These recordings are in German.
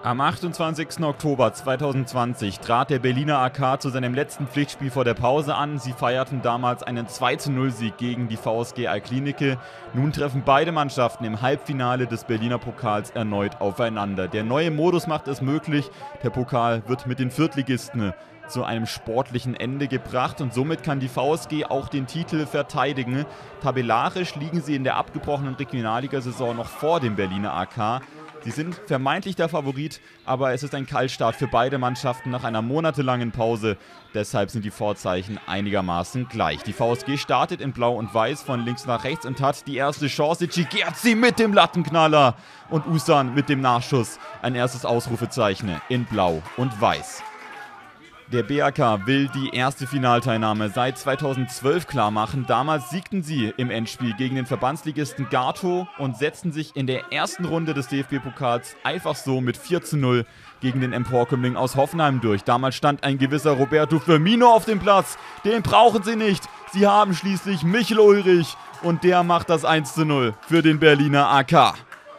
Am 28. Oktober 2020 trat der Berliner AK zu seinem letzten Pflichtspiel vor der Pause an. Sie feierten damals einen 2:0-Sieg gegen die VSG Altklinike. Nun treffen beide Mannschaften im Halbfinale des Berliner Pokals erneut aufeinander. Der neue Modus macht es möglich. Der Pokal wird mit den Viertligisten zu einem sportlichen Ende gebracht und somit kann die VSG auch den Titel verteidigen. Tabellarisch liegen sie in der abgebrochenen Regionalligasaison noch vor dem Berliner AK. Sie sind vermeintlich der Favorit, aber es ist ein Kaltstart für beide Mannschaften nach einer monatelangen Pause. Deshalb sind die Vorzeichen einigermaßen gleich. Die VSG startet in Blau und Weiß von links nach rechts und hat die erste Chance. Cigerzi mit dem Lattenknaller und Usan mit dem Nachschuss. Ein erstes Ausrufezeichen in Blau und Weiß. Der BAK will die erste Finalteilnahme seit 2012 klar machen. Damals siegten sie im Endspiel gegen den Verbandsligisten Gato und setzten sich in der ersten Runde des DFB-Pokals einfach so mit 4:0 gegen den Emporkömmling aus Hoffenheim durch. Damals stand ein gewisser Roberto Firmino auf dem Platz. Den brauchen sie nicht. Sie haben schließlich Michel Ulrich und der macht das 1:0 für den Berliner AK.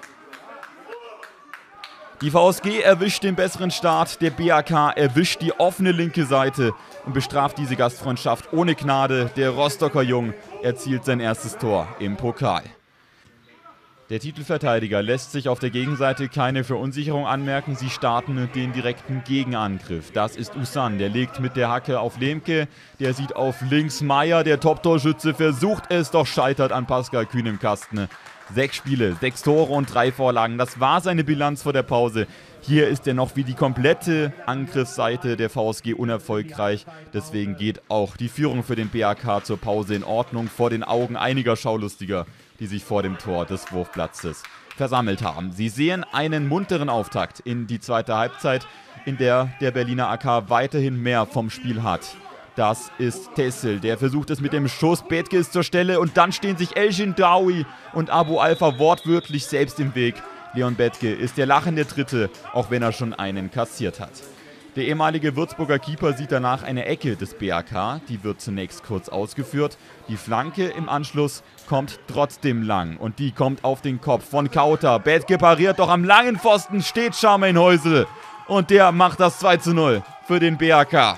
Die VSG erwischt den besseren Start, der BAK erwischt die offene linke Seite und bestraft diese Gastfreundschaft ohne Gnade. Der Rostocker Jung erzielt sein erstes Tor im Pokal. Der Titelverteidiger lässt sich auf der Gegenseite keine Verunsicherung anmerken. Sie starten den direkten Gegenangriff. Das ist Usan, der legt mit der Hacke auf Lemke. Der sieht auf links Meier, der Top-Torschütze, versucht es, doch scheitert an Pascal Kühn im Kasten. 6 Spiele, 6 Tore und 3 Vorlagen. Das war seine Bilanz vor der Pause. Hier ist er noch wie die komplette Angriffsseite der VSG unerfolgreich. Deswegen geht auch die Führung für den BAK zur Pause in Ordnung vor den Augen einiger Schaulustiger, die sich vor dem Tor des Wurfplatzes versammelt haben. Sie sehen einen munteren Auftakt in die zweite Halbzeit, in der der Berliner AK weiterhin mehr vom Spiel hat. Das ist Tessel, der versucht es mit dem Schuss, Bethke ist zur Stelle und dann stehen sich El Jindawi und Abu Alpha wortwörtlich selbst im Weg. Leon Bethke ist der lachende Dritte, auch wenn er schon einen kassiert hat. Der ehemalige Würzburger Keeper sieht danach eine Ecke des BAK, die wird zunächst kurz ausgeführt. Die Flanke im Anschluss kommt trotzdem lang und die kommt auf den Kopf von Kauter. Bethke pariert, doch am langen Pfosten steht Scharmeinhäusel und der macht das 2:0 für den BAK.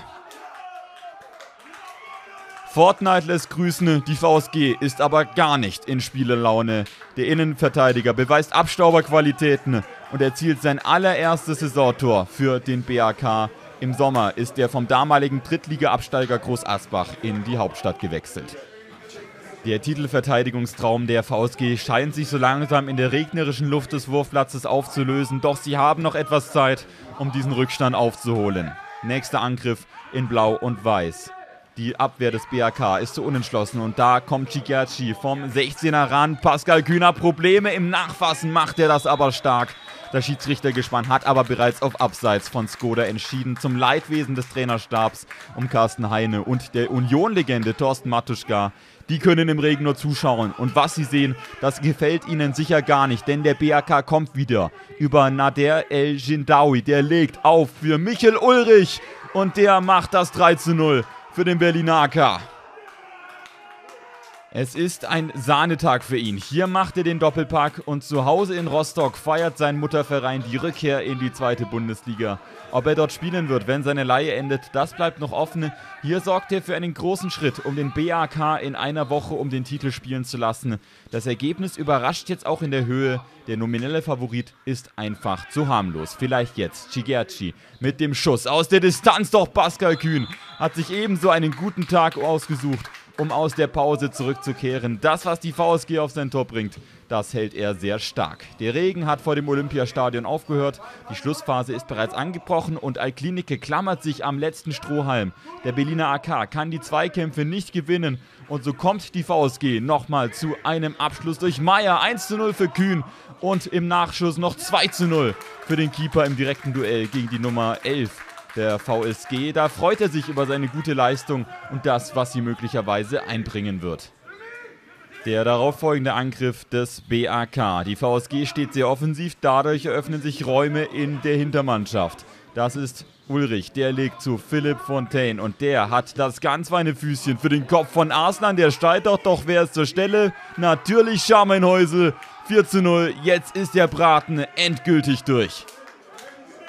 Fortnite lässt grüßen, die VSG ist aber gar nicht in Spielelaune. Der Innenverteidiger beweist Abstauberqualitäten und erzielt sein allererstes Saisontor für den BAK. Im Sommer ist er vom damaligen Drittliga-Absteiger Groß Asbach in die Hauptstadt gewechselt. Der Titelverteidigungstraum der VSG scheint sich so langsam in der regnerischen Luft des Wurfplatzes aufzulösen, doch sie haben noch etwas Zeit, um diesen Rückstand aufzuholen. Nächster Angriff in Blau und Weiß. Die Abwehr des BAK ist so unentschlossen und da kommt Cigerci vom 16er ran. Pascal Kühn hat Probleme im Nachfassen, macht er das aber stark. Das Schiedsrichtergespann hat aber bereits auf Abseits von Skoda entschieden, zum Leidwesen des Trainerstabs um Carsten Heine und der Union-Legende Thorsten Matuschka. Die können im Regen nur zuschauen und was sie sehen, das gefällt ihnen sicher gar nicht, denn der BAK kommt wieder über Nader El Jindawi, der legt auf für Michel Ulrich und der macht das 3:0 für den Berliner AK. Es ist ein Sahnetag für ihn. Hier macht er den Doppelpack und zu Hause in Rostock feiert sein Mutterverein die Rückkehr in die zweite Bundesliga. Ob er dort spielen wird, wenn seine Leihe endet, das bleibt noch offen. Hier sorgt er für einen großen Schritt, um den BAK in einer Woche um den Titel spielen zu lassen. Das Ergebnis überrascht jetzt auch in der Höhe. Der nominelle Favorit ist einfach zu harmlos. Vielleicht jetzt Cigerci mit dem Schuss aus der Distanz, doch Pascal Kühn hat sich ebenso einen guten Tag ausgesucht, um aus der Pause zurückzukehren. Das, was die VSG auf sein Tor bringt, das hält er sehr stark. Der Regen hat vor dem Olympiastadion aufgehört, die Schlussphase ist bereits angebrochen und Altklinike klammert sich am letzten Strohhalm. Der Berliner AK kann die Zweikämpfe nicht gewinnen und so kommt die VSG nochmal zu einem Abschluss durch Meier. 1:0 für Kühn und im Nachschuss noch 2:0 für den Keeper im direkten Duell gegen die Nummer 11. Der VSG, da freut er sich über seine gute Leistung und das, was sie möglicherweise einbringen wird. Der darauffolgende Angriff des BAK. Die VSG steht sehr offensiv, dadurch eröffnen sich Räume in der Hintermannschaft. Das ist Ulrich, der legt zu Philipp Fontaine und der hat das ganz feine Füßchen für den Kopf von Arslan. Der steigt doch wer ist zur Stelle? Natürlich Scharmeinhäusel. 4:0, jetzt ist der Braten endgültig durch.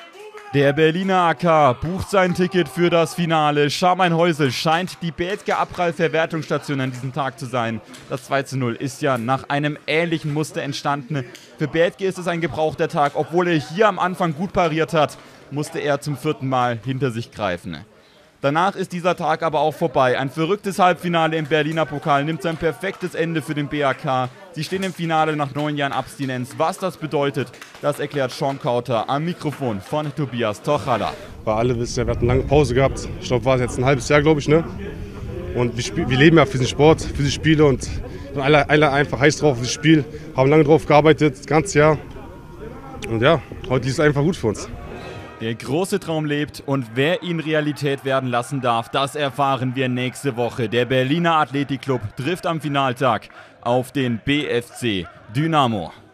Der Berliner AK bucht sein Ticket für das Finale. Scharmeinhäusel scheint die Bethke-Abprall-Verwertungsstation an diesem Tag zu sein. Das 2:0 ist ja nach einem ähnlichen Muster entstanden. Für Bethke ist es ein gebrauchter Tag. Obwohl er hier am Anfang gut pariert hat, musste er zum 4. Mal hinter sich greifen. Danach ist dieser Tag aber auch vorbei. Ein verrücktes Halbfinale im Berliner Pokal nimmt sein perfektes Ende für den BAK. Sie stehen im Finale nach 9 Jahren Abstinenz. Was das bedeutet, das erklärt Sean Kauter am Mikrofon von Tobias Tochala. Weil alle wissen ja, wir hatten eine lange Pause gehabt. Ich glaube, war es jetzt ein halbes Jahr, glaube ich, ne? Und wir leben ja für diesen Sport, für diese Spiele und sind alle einfach heiß drauf auf das Spiel. Haben lange drauf gearbeitet, das ganze Jahr. Und ja, heute ist es einfach gut für uns. Der große Traum lebt und wer ihn Realität werden lassen darf, das erfahren wir nächste Woche. Der Berliner Athletikclub trifft am Finaltag auf den BFC Dynamo.